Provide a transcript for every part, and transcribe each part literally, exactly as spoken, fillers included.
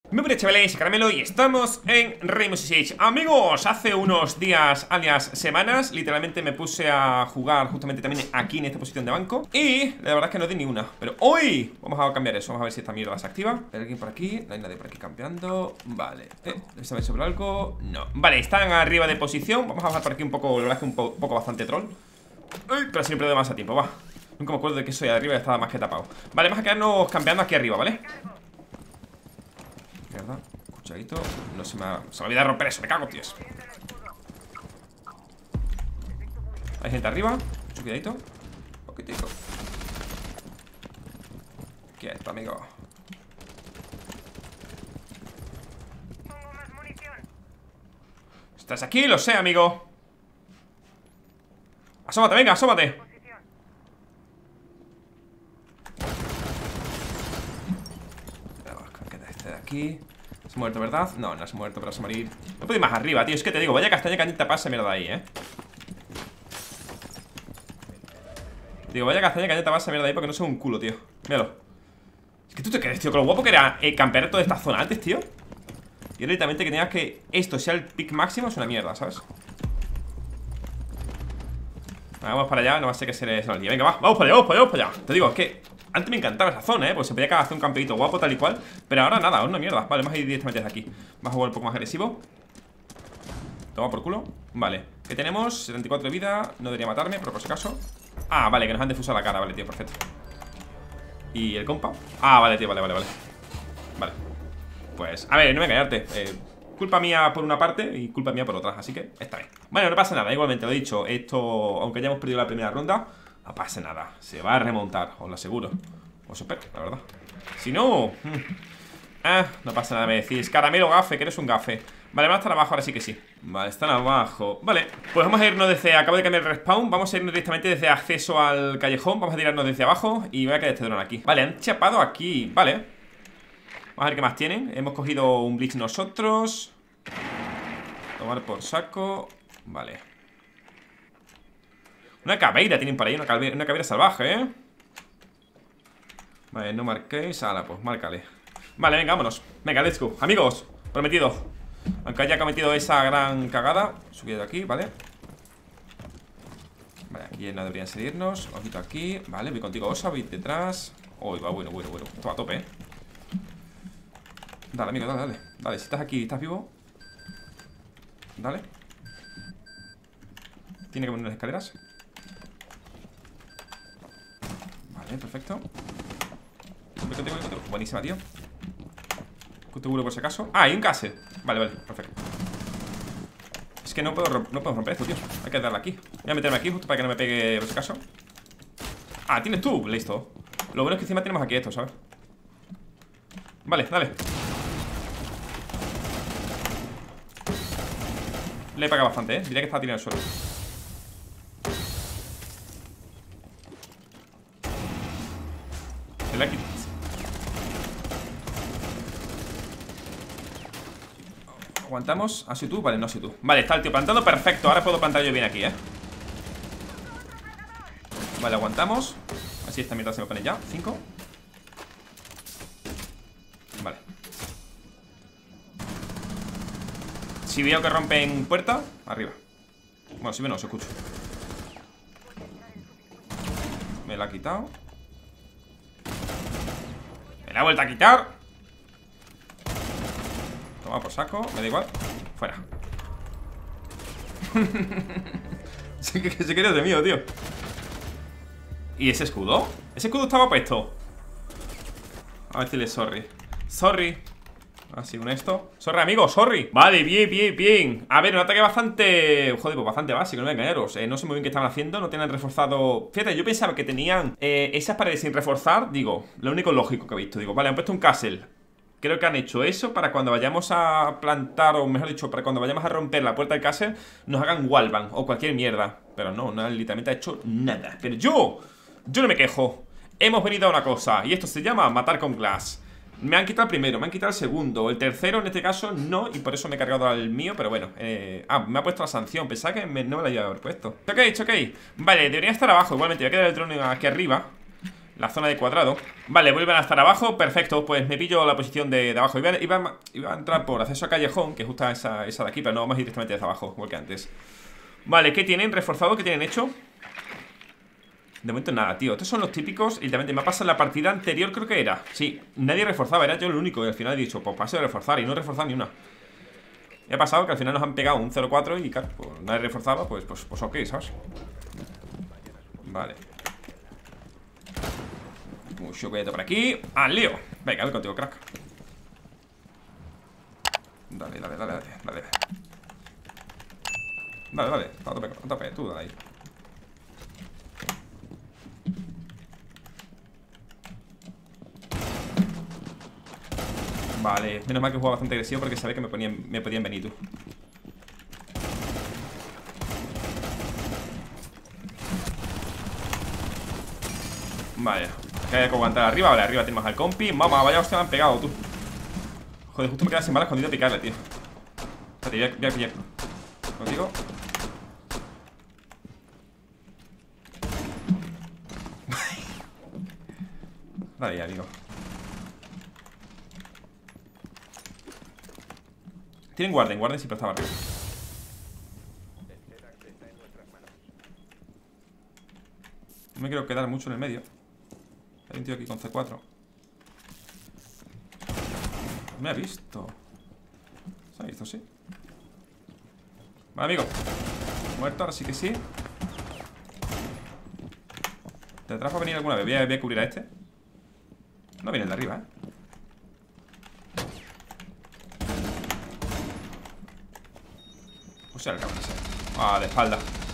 Muy buenas chavales, Caramelo y estamos en Rainbow Six. Amigos, hace unos días, alias semanas, literalmente me puse a jugar justamente también aquí en esta posición de banco. Y la verdad es que no di ni una. Pero hoy vamos a cambiar eso, vamos a ver si esta mierda se activa. ¿Hay alguien por aquí? No hay nadie por aquí campeando. Vale, eh, ¿se ve sobre algo? No. Vale, están arriba de posición. Vamos a bajar por aquí un poco, la verdad es que un po poco bastante troll. Uy, pero siempre de más a tiempo, va. Nunca me acuerdo de que soy de arriba y estaba más que tapado. Vale, vamos a quedarnos campeando aquí arriba, ¿vale? Mierda, cuchadito. No se me ha... Se me olvida romper eso, me cago, tíos. Hay gente arriba. Mucho cuidadito. Poquitico. Quieto, amigo. ¿Estás aquí? Lo sé, amigo. Asómate, venga, asómate. Este de aquí. ¿Se ha muerto, verdad? No, no se ha muerto, pero se va a morir. No puedo ir más arriba, tío. Es que te digo, vaya castaña cañita pasa mierda ahí, eh. Digo, vaya castaña cañita pasa mierda ahí porque no soy un culo, tío. Míralo. Es que tú te crees, tío, con lo guapo que era eh, campear toda esta zona antes, tío. Y directamente que tengas que esto sea el pick máximo es una mierda, ¿sabes? Vamos para allá, no va a ser que se le olvide. Venga, va, vamos para allá, vamos para allá, vamos para allá. Te digo, es que antes me encantaba esa zona, ¿eh? Pues se podía hacer un campeito guapo tal y cual. Pero ahora nada, una mierda. Vale, vamos a ir directamente desde aquí. Vamos a jugar un poco más agresivo. Toma por culo. Vale, ¿qué tenemos? setenta y cuatro de vida. No debería matarme, pero por si acaso. Ah, vale, que nos han defusado la cara. Vale, tío, perfecto. ¿Y el compa? Ah, vale, tío, vale, vale, vale. Vale. Pues, a ver, no me voy a engañarte. Eh... Culpa mía por una parte y culpa mía por otra, así que está bien. Bueno, no pasa nada, igualmente lo he dicho. Esto, aunque hayamos perdido la primera ronda, no pasa nada, se va a remontar, os lo aseguro. Os espero, la verdad. Si no, hmm. ah, no pasa nada, me decís Caramelo gafe, que eres un gafe. Vale, van a estar abajo, ahora sí que sí. Vale, están abajo, vale. Pues vamos a irnos desde, acabo de cambiar el respawn. Vamos a irnos directamente desde acceso al callejón. Vamos a tirarnos desde abajo y voy a quedar este dron aquí. Vale, han chapado aquí, vale. Vamos a ver qué más tienen. Hemos cogido un blitz nosotros. Tomar por saco. Vale. Una caveira tienen por ahí. Una caveira, una caveira salvaje, ¿eh? Vale, no marquéis. Ahora, pues, márcale. Vale, venga, vámonos. Venga, let's go. Amigos, prometido. Aunque haya cometido esa gran cagada. Subir de aquí, ¿vale? Vale, aquí no deberían seguirnos. Ojito aquí. Vale, voy contigo, Osa. Voy detrás. Uy, va, bueno, bueno, bueno. Esto va a tope, ¿eh? Dale, amigo, dale, dale. Dale, si estás aquí, estás vivo. Dale. Tiene que poner las escaleras. Vale, perfecto. Voy contigo, voy contigo. Buenísima, tío. Seguro por si acaso. Ah, hay un castle. Vale, vale, perfecto. Es que no puedo, no puedo romper esto, tío. Hay que darle aquí. Voy a meterme aquí justo para que no me pegue por si acaso. Ah, tienes tú, listo. Lo bueno es que encima tenemos aquí esto, ¿sabes? Vale, dale. Le he pagado bastante, ¿eh? Diría que estaba tirando el suelo. Se le ha quitado. Aguantamos. ¿Has sido tú? Vale, no has sido tú. Vale, está el tío plantando, perfecto. Ahora puedo plantar yo bien aquí, ¿eh? Vale, aguantamos. Así esta mierda se me pone ya. Cinco. Vale. Si veo que rompen puerta, arriba. Bueno, si veo no, se escucha. Me la ha quitado. Me la ha vuelto a quitar. Toma por saco, me da igual. Fuera. Se, que, se quedó de mío, tío. ¿Y ese escudo? Ese escudo estaba puesto. A ver si le sorry. Sorry. Así, un esto. Sorry, amigo, sorry. Vale, bien, bien, bien. A ver, un ataque bastante... Joder, pues bastante básico, no me engañaros. eh, No sé muy bien qué estaban haciendo, no tienen reforzado... Fíjate, yo pensaba que tenían eh, esas paredes sin reforzar. Digo, lo único lógico que he visto. Digo, vale, han puesto un castle. Creo que han hecho eso para cuando vayamos a plantar, o mejor dicho, para cuando vayamos a romper la puerta del castle, nos hagan wallbang o cualquier mierda. Pero no, no, literalmente ha hecho nada. Pero yo, yo no me quejo. Hemos venido a una cosa, y esto se llama matar con glass. Me han quitado el primero, me han quitado el segundo. El tercero, en este caso, no. Y por eso me he cargado al mío, pero bueno eh... Ah, me ha puesto la sanción, pensaba que me... no me la iba a haber puesto. Ok, ok, vale, debería estar abajo. Igualmente, voy a quedar el trono aquí arriba. La zona de cuadrado. Vale, vuelven a estar abajo. Perfecto, pues me pillo la posición de, de abajo. Iba, iba, iba a entrar por acceso a callejón, que es justo esa, esa de aquí, pero no, vamos a ir directamente desde abajo, igual que antes. Vale, ¿qué tienen? ¿Reforzado? ¿Qué tienen hecho? De momento nada, tío. Estos son los típicos. Y también me ha pasado en la partida anterior, creo que era. Sí, nadie reforzaba, era yo el único. Y al final he dicho, pues paso de reforzar. Y no he reforzado ni una. Y ha pasado que al final nos han pegado un cero cuatro. Y claro, pues nadie reforzaba, pues, pues, pues ok, ¿sabes? Vale. Mucho cuidado por aquí. ¡Al lío! Venga, voy contigo, crack. Dale, dale, dale, dale, dale. Dale, dale, a tope, a tope, tú dale ahí. Vale, menos mal que jugaba bastante agresivo porque sabía que me, ponían, me podían venir tú. Vale, que hay que aguantar arriba. Vale, arriba tenemos al compi. Mamá, vaya hostia, me han pegado, tú. Joder, justo me queda sin balas escondido a picarle, tío. Espérate, voy a, voy a pillar contigo. Dale ya, amigo. Tienen guarden, guarden siempre estaba arriba. No me quiero quedar mucho en el medio. Hay un tío aquí con C cuatro. Me ha visto. Se ha visto, sí. Vale, amigo. Muerto, ahora sí que sí. ¿Detrás va a venir alguna vez? Voy a, voy a cubrir a este. No viene el de arriba, eh. O sea, el cabrón ese. Ah, de espalda.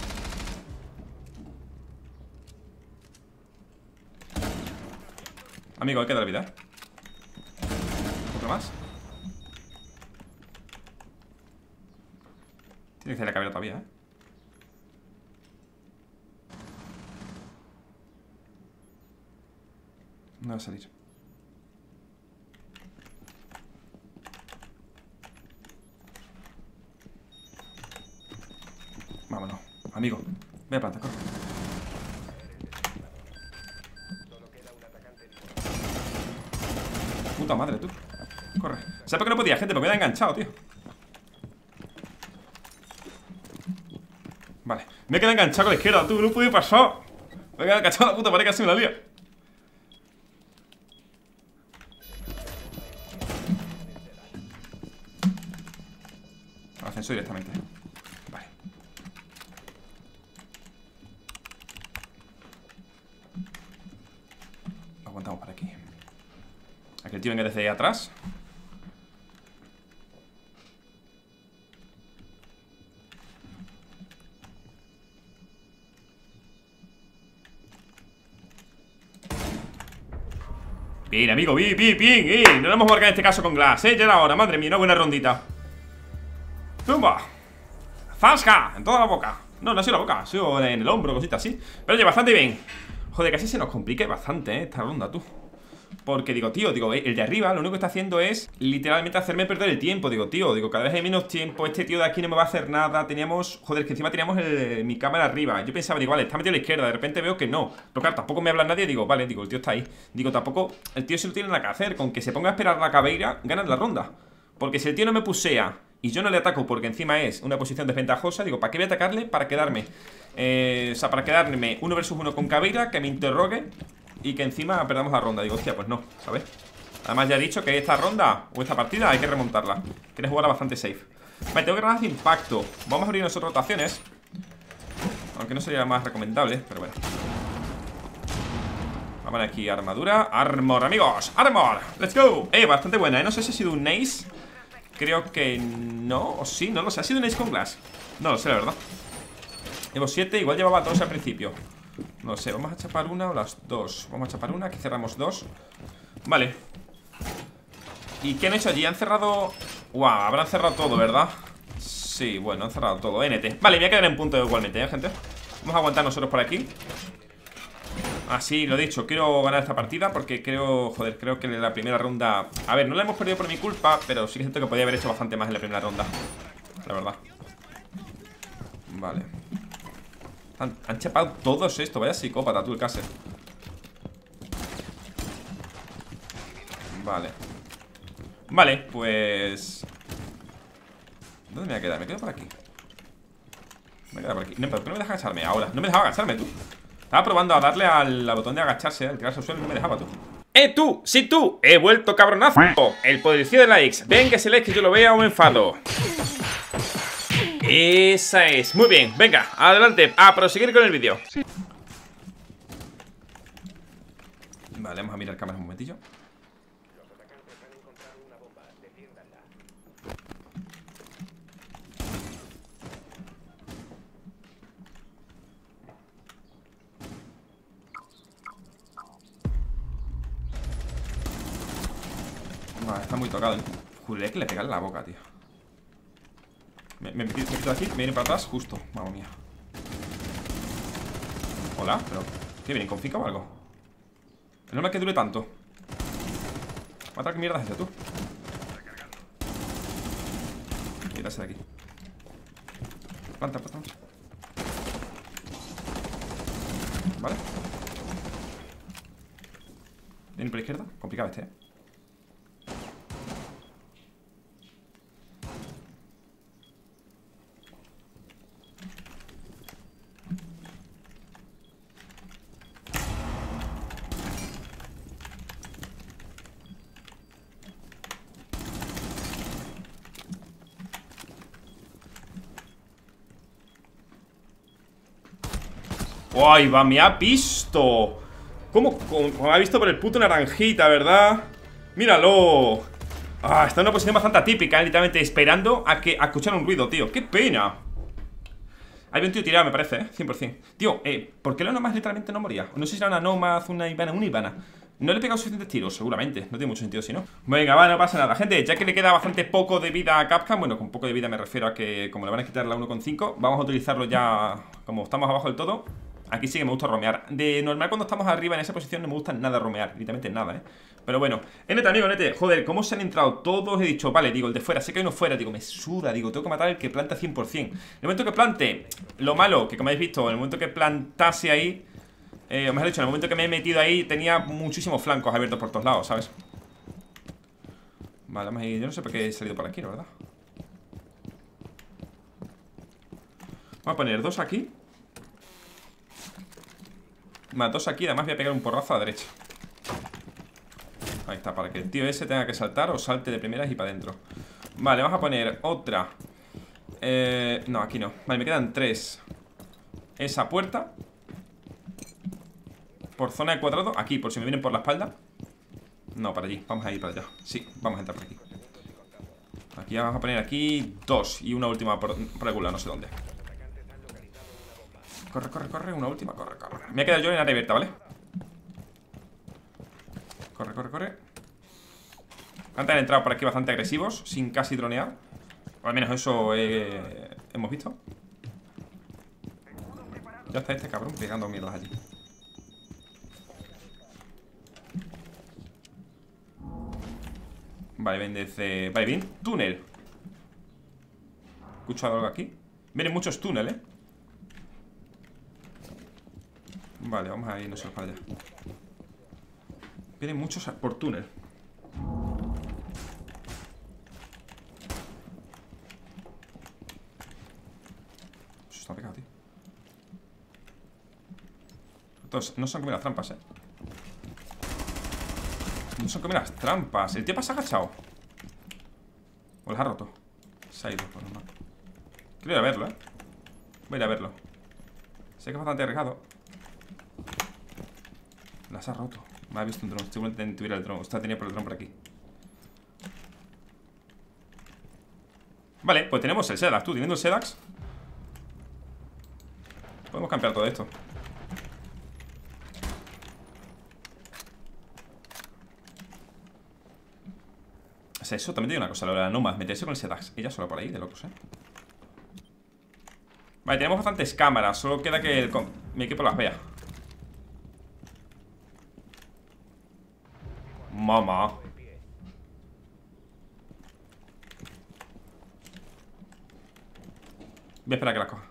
Amigo, hay que dar vida, ¿eh? ¿Otro más? Tiene que ser la cabeza todavía, ¿eh? No va a salir. Vámonos, amigo. Ve a planta, corre. Puta madre, tú. Corre. ¿Sabes por qué no podía, gente? Porque me he enganchado, tío. Vale. Me he quedado enganchado con la izquierda, tú. No pude pasar. Me he quedado enganchado a la puta pared, casi me la lía. Al ascenso directamente. Vale. Lo aguantamos por aquí. Aquel tío venga desde ahí atrás. Bien, amigo, bien, bien, bien, eh. No lo hemos marcado en este caso con Glass, eh. Ya era hora, madre mía, una buena rondita. ¡Tumba! ¡Zasca! En toda la boca. No, no ha sido la boca, ha sido en el hombro, cositas así. Pero oye, bastante bien. Joder, casi se nos complique bastante, eh, esta ronda, tú. Porque digo, tío, digo, el de arriba lo único que está haciendo es literalmente hacerme perder el tiempo. Digo, tío, digo, cada vez hay menos tiempo. Este tío de aquí no me va a hacer nada. Teníamos, joder, que encima teníamos el, mi cámara arriba. Yo pensaba, digo, vale, está metido a la izquierda. De repente veo que no. Pero claro, tampoco me habla nadie. Digo, vale, digo, el tío está ahí. Digo, tampoco, el tío se lo tiene nada que hacer. Con que se ponga a esperar la cabeira, ganan la ronda. Porque si el tío no me pusea y yo no le ataco porque encima es una posición desventajosa, digo, ¿para qué voy a atacarle? Para quedarme, eh, o sea, para quedarme uno versus uno con cabeira, que me interrogue y que encima perdamos la ronda. Digo, hostia, pues no, ¿sabes? Además ya he dicho que esta ronda o esta partida hay que remontarla. Quieres jugarla bastante safe. Vale, tengo granadas de impacto. Vamos a abrir nosotros rotaciones. Aunque no sería la más recomendable, pero bueno. Vamos aquí, armadura. Armor, amigos, armor. Let's go. Eh, bastante buena, ¿eh? No sé si ha sido un ace. Creo que no, o sí, no lo sé. ¿Ha sido un ace con Glass? No lo sé, la verdad. Llevo siete, igual llevaba dos al principio. No lo sé, vamos a chapar una o las dos. Vamos a chapar una, aquí cerramos dos. Vale. ¿Y qué han hecho allí? Han cerrado... Wow, habrán cerrado todo, ¿verdad? Sí, bueno, han cerrado todo, N T. Vale, me voy a quedar en punto igualmente, ¿eh, gente? Vamos a aguantar nosotros por aquí. Así, lo he dicho, quiero ganar esta partida porque creo, joder, creo que en la primera ronda... A ver, no la hemos perdido por mi culpa, pero sí que siento que podía haber hecho bastante más en la primera ronda. La verdad. Vale. Han, han chapado todos esto, vaya psicópata tú el Caser. Vale. Vale, pues... ¿dónde me voy a quedar? Me quedo por aquí. Me quedo por aquí. No, ¿por qué no me deja agacharme ahora? No me dejaba agacharme, tú. Estaba probando a darle al, al botón de agacharse, al tirarse al suelo, no me dejaba, tú. ¡Eh, tú! ¡Sí, tú! ¡He vuelto, cabronazo! El poderío de likes. Ven que ese like que yo lo vea o me enfado. Esa es. Muy bien, venga, adelante. A proseguir con el vídeo. Sí. Vale, vamos a mirar cámaras un momentillo. Vale, está muy tocado. Juré que le pegan en la boca, tío. Me, me, me quito de aquí, me viene para atrás justo. Mamma mía. Hola, pero... ¿qué vienen con finca o algo? Es normal que dure tanto. Mata, ¿qué mierda es eso, tú? Quítase de aquí. Planta, planta. Vale. Viene por la izquierda. Complicado este, eh. ¡Ay, va! Me ha visto. ¿Cómo? Como me ha visto por el puto naranjita, ¿verdad? ¡Míralo! Ah, está en una posición bastante atípica, literalmente esperando a que a escuchar un ruido, tío. ¡Qué pena! Hay un tío tirado, me parece, ¿eh? cien por cien. Tío, eh, ¿por qué la Nomad literalmente no moría? No sé si era una Nomad, una Ivana, una Ivana. No le he pegado suficientes tiros, seguramente. No tiene mucho sentido si no. Venga, va, no pasa nada. Gente, ya que le queda bastante poco de vida a Capcom, bueno, con poco de vida me refiero a que como le van a quitar la uno coma cinco, vamos a utilizarlo ya como estamos abajo del todo. Aquí sí que me gusta romear. De normal cuando estamos arriba en esa posición no me gusta nada romear. Literalmente nada, ¿eh? Pero bueno. Nete, amigo, nete. Joder, ¿cómo se han entrado todos? He dicho, vale, digo, el de fuera. Sé que hay uno fuera. Digo, me suda. Digo, tengo que matar al que planta cien por cien. En el momento que plante, lo malo, que como habéis visto, en el momento que plantase ahí, eh, o mejor dicho, en el momento que me he metido ahí, tenía muchísimos flancos abiertos por todos lados, ¿sabes? Vale, vamos a ir. Yo no sé por qué he salido por aquí, la verdad. Vamos a poner dos aquí. Más dos aquí, además voy a pegar un porrazo a la derecha. Ahí está, para que el tío ese tenga que saltar o salte de primeras y para adentro. Vale, vamos a poner otra. eh, No, aquí no. Vale, me quedan tres. Esa puerta. Por zona de cuadrado, aquí, por si me vienen por la espalda. No, para allí, vamos a ir para allá. Sí, vamos a entrar por aquí. Aquí vamos a poner aquí dos. Y una última por, por algún lado, no sé dónde. Corre, corre, corre, una última, corre, corre. Me he quedado yo en área abierta, ¿vale? Corre, corre, corre. Antes han entrado por aquí bastante agresivos, sin casi dronear. O al menos eso eh, hemos visto. Ya está este cabrón pegando mierdas allí. Vale, ven desde... Vale, bien, túnel. ¿He escuchado algo aquí? Vienen muchos túneles, ¿eh? Vale, vamos a irnos para allá. Vienen muchos por túnel. Eso está pegado, tío. Entonces, no se han comido las trampas, eh. No se han comido las trampas. El tío pasa agachado. O las ha roto. Se ha ido, por normal. Quiero ir a verlo, eh. Voy a ir a verlo. Sé que es bastante arriesgado. Las ha roto. Me ha visto un dron. Seguramente tuviera el dron. Está tenía por el dron por aquí. Vale, pues tenemos el Sedax. Tú teniendo el Sedax, podemos cambiar todo esto. O sea, eso también tiene una cosa. Lo de la Nomad, meterse con el Sedax. Ella sola por ahí, de locos, eh. Vale, tenemos bastantes cámaras. Solo queda que el, mi equipo las vea. Mamá. Voy a esperar a que las coja.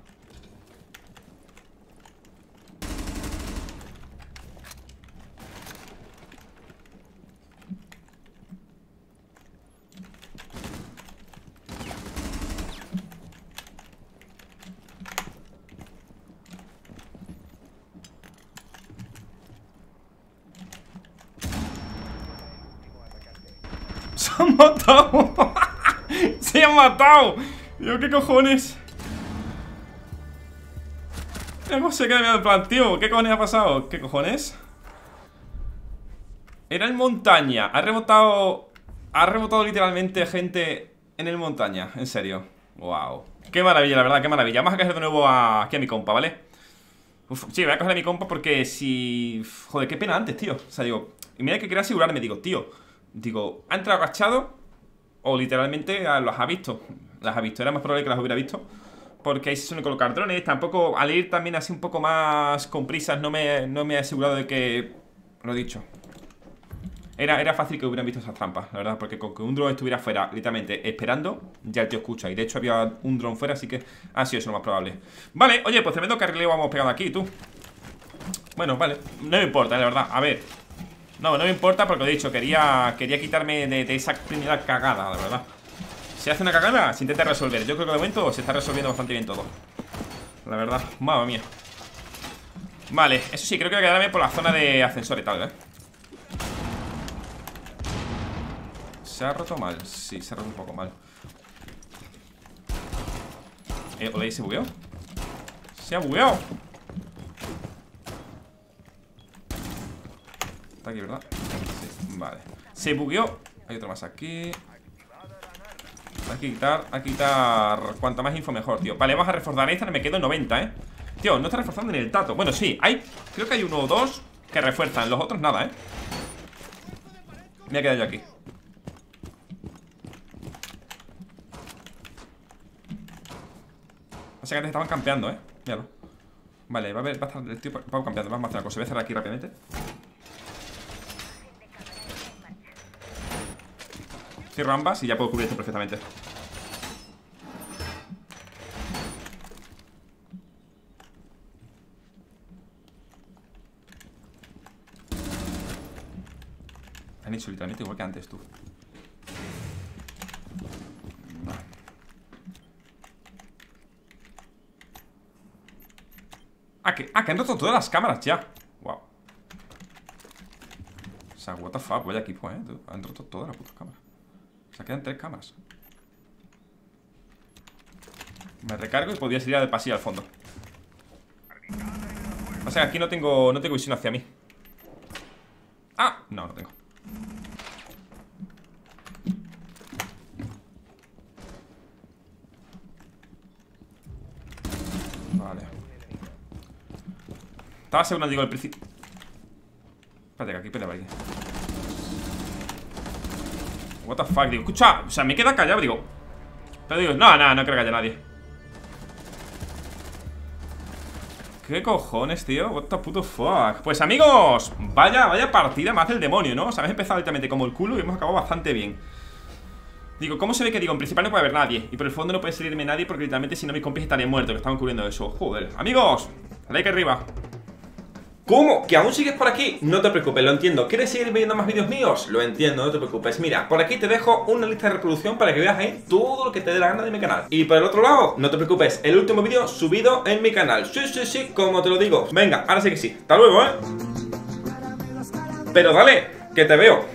han matado! ¡Se han matado! Digo, ¿qué cojones? ¿Cómo se queda en plan, tío? ¿Qué cojones ha pasado? ¿Qué cojones? Era en montaña. Ha rebotado. Ha rebotado literalmente gente en el montaña. En serio. Wow. Qué maravilla, la verdad, qué maravilla. Vamos a coger de nuevo a, aquí a mi compa, ¿vale? Uf, sí, voy a coger a mi compa porque si... Joder, qué pena antes, tío. O sea, digo... Y mira que quería asegurarme, digo, tío. Digo, ¿ha entrado agachado? O literalmente las ha visto. Las ha visto, era más probable que las hubiera visto. Porque ahí se suelen colocar drones. Tampoco, al ir también así un poco más con prisas, no me, no me he asegurado de que... Lo he dicho. Era, era fácil que hubieran visto esas trampas, la verdad. Porque con que un dron estuviera fuera, literalmente, esperando, ya el tío escucha. Y de hecho había un dron fuera, así que ha sido eso lo más probable. Vale, oye, pues tremendo carrileo vamos pegando aquí, tú. Bueno, vale, no me importa, la verdad, a ver. No, no me importa porque lo he dicho, quería, quería quitarme de, de esa primera cagada, la verdad. Si hace una cagada, se intenta resolver. Yo creo que de momento se está resolviendo bastante bien todo. La verdad, madre mía. Vale, eso sí, creo que voy a quedarme por la zona de ascensor y tal, ¿eh? ¿Se ha roto mal? Sí, se ha roto un poco mal. Eh, ¿Ole, se bugueó? Se ha bugueado. Está aquí, ¿verdad? Sí, vale. Se bugueó. Hay otro más aquí. Hay que quitar, hay que quitar cuanta más info mejor, tío. Vale, vamos a reforzar esta, me quedo en noventa, ¿eh? Tío, no está reforzando ni el tato. Bueno, sí, hay, creo que hay uno o dos que refuerzan. Los otros nada, ¿eh? Me voy a quedar yo aquí. O sea que antes estaban campeando, ¿eh? Míralo. Vale, va a ver, va a estar el tío va campeando. Vamos a hacer una cosa, voy a cerrar aquí rápidamente. Cierro ambas y ya puedo cubrir esto perfectamente. Han hecho literalmente igual que antes, tú. Ah, que, ah, que han roto todas las cámaras ya. Wow. O sea, what the fuck, vaya equipo, eh. Han roto todas las putas cámaras. O sea, quedan tres cámaras. Me recargo y podría salir del pasillo al fondo. O sea, aquí no tengo, no tengo visión hacia mí. Ah, no, no tengo. Vale. Estaba seguro, digo, el principio. Espérate, que aquí pelea por aquí. What the fuck, digo, escucha, o sea, me queda callado, digo. Pero digo, no, no, no creo que haya nadie. ¿Qué cojones, tío? What the puto fuck. Pues amigos, vaya, vaya partida más del demonio, ¿no? O sea, hemos empezado literalmente como el culo y hemos acabado bastante bien. Digo, ¿cómo se ve que digo? En principal no puede haber nadie. Y por el fondo no puede salirme nadie porque literalmente si no mis compis estarían muertos, que estaban cubriendo eso. Joder, amigos, like arriba. ¿Cómo? ¿Que aún sigues por aquí? No te preocupes, lo entiendo. ¿Quieres seguir viendo más vídeos míos? Lo entiendo, no te preocupes. Mira, por aquí te dejo una lista de reproducción para que veas ahí todo lo que te dé la gana de mi canal. Y por el otro lado, no te preocupes, el último vídeo subido en mi canal. Sí, sí, sí, como te lo digo. Venga, ahora sí que sí. Hasta luego, ¿eh? Pero dale, que te veo.